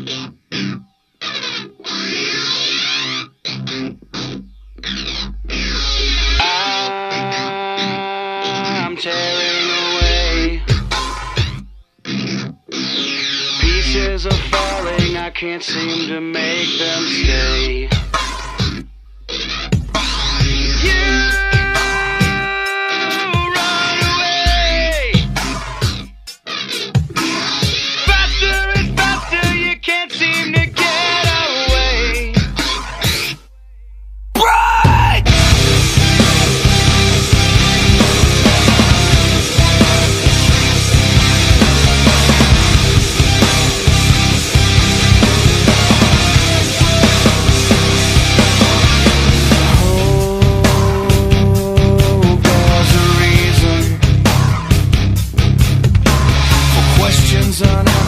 I'm tearing away. Pieces are falling, I can't seem to make them stay. On